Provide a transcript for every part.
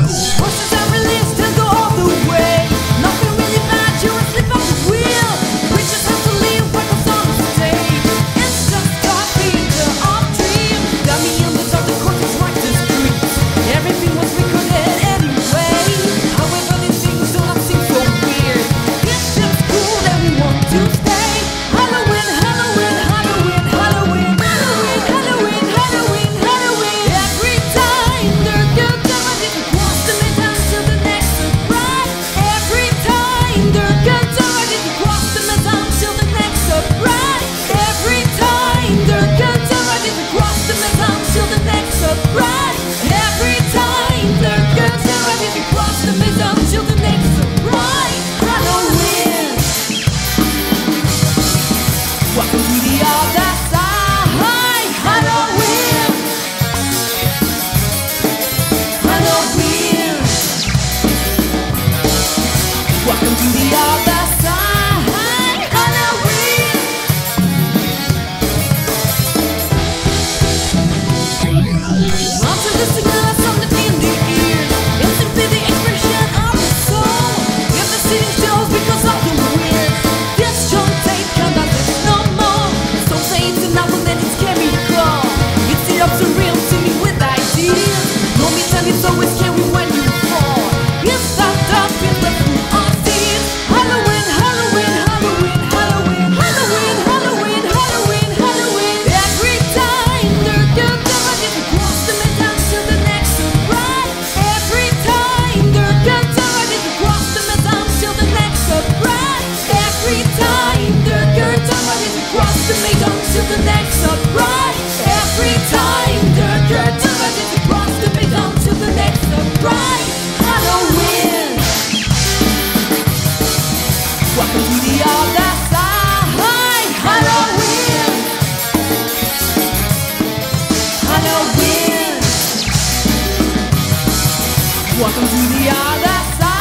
Welcome to the other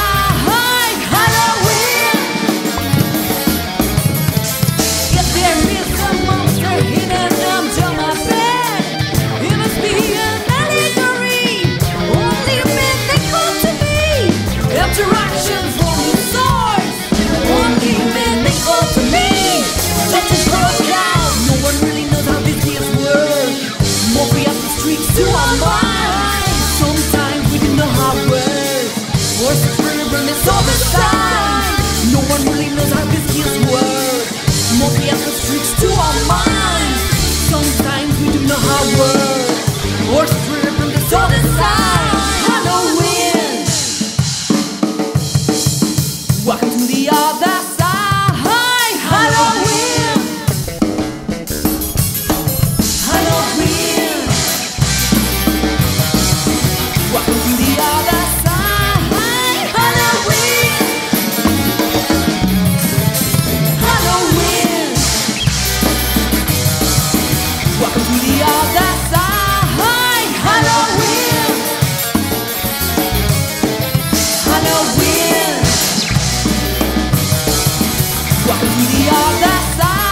side, Halloween. If there is a monster hidden under my bed, it must be an allegory. Only men that come to me. Interactions from the source. Only men that come to me. Something broke out. No one really knows how this is work. Mostly up the streets to our minds. Sometimes we didn't know how it works. Horses running it's all the time. No one really knows how this kills work. Mostly up the streets to our minds. Sometimes we do know how it works. Horses running it's all the time. Halloween. Welcome to the other side, Halloween. Halloween. Welcome to the other side, Halloween. Halloween. Welcome to the other side, Halloween. Halloween. Welcome to the other side.